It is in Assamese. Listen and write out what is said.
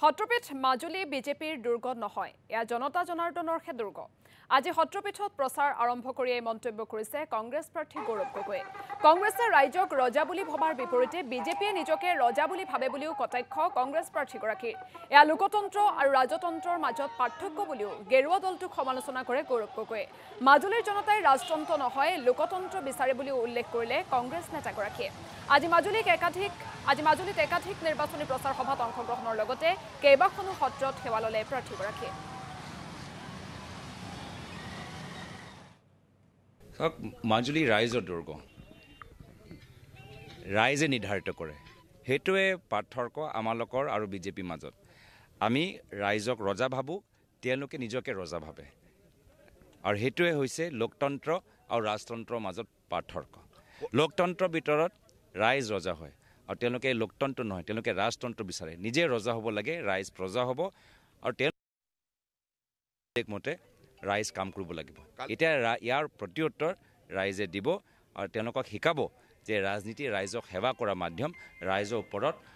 সত্ৰপীঠ মাজুলী বিজেপিৰ দুৰ্গ নহয়, এয়া জনতা জনাৰ্দনৰহে দুৰ্গ। আজি সত্ৰপীঠত প্ৰচাৰ আৰম্ভ কৰি এই মন্তব্য কৰিছে কংগ্ৰেছ প্ৰাৰ্থী গৌৰৱ গগৈ। কংগ্ৰেছে ৰাইজক ৰজা বুলি ভবাৰ বিপৰীতে বিজেপিয়ে নিজকে ৰজা বুলি ভাবে বুলিও কটাক্ষ কংগ্ৰেছ প্ৰাৰ্থীগৰাকীৰ। এয়া লোকতন্ত্ৰ আৰু ৰাজতন্ত্ৰৰ মাজত পাৰ্থক্য বুলিও গেৰুৱা দলটোক সমালোচনা কৰে গৌৰৱ গগৈয়ে। মাজুলীৰ জনতাই ৰাজতন্ত্ৰ নহয় লোকতন্ত্ৰ বিচাৰে বুলিও উল্লেখ কৰিলে কংগ্ৰেছ নেতাগৰাকীয়ে। আজি মাজুলীত একাধিক নিৰ্বাচনী প্ৰচাৰ সভাত অংশগ্ৰহণৰ লগতে কেইবাখনো সত্ৰত সেৱা ললে প্ৰাৰ্থীগৰাকীয়ে। মাজুলী ৰাইজৰ দুৰ্গ, ৰাইজে নিৰ্ধাৰিত কৰে। সেইটোৱে পাৰ্থক্য আমালোকৰ আৰু বিজেপিৰ মাজত। আমি ৰাইজক ৰজা ভাবোঁ, তেওঁলোকে নিজকে ৰজা ভাবে, আৰু সেইটোৱে হৈছে লোকতন্ত্ৰ আৰু ৰাজতন্ত্ৰৰ মাজত পাৰ্থক্য। লোকতন্ত্ৰৰ ভিতৰত ৰাইজ ৰজা হয়, আৰু তেওঁলোকে লোকতন্ত্ৰ নহয়, তেওঁলোকে ৰাজতন্ত্ৰ বিচাৰে। নিজে ৰজা হ'ব লাগে, ৰাইজ প্ৰজা হ'ব, আৰু তেওঁলোকে মতে ৰাইজ কাম কৰিব লাগিব। এতিয়া ইয়াৰ প্ৰত্যুত্তৰ ৰাইজে দিব, আৰু তেওঁলোকক শিকাব যে ৰাজনীতি ৰাইজক সেৱা কৰা মাধ্যম, ৰাইজৰ ওপৰত